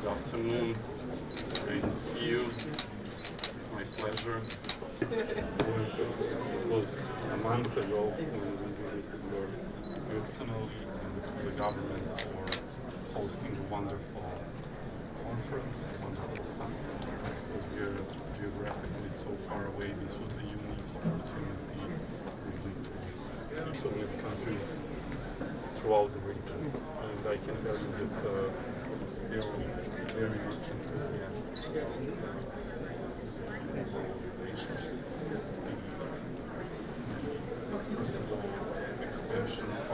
Good afternoon. Great to see you. My pleasure. It was a month ago when we visited your personally and the government for hosting a wonderful conference, wonderful summit. Because we are geographically so far away, this was a unique opportunity to so many countries throughout the region. And I can tell you that still very much enthusiastic about the relationship.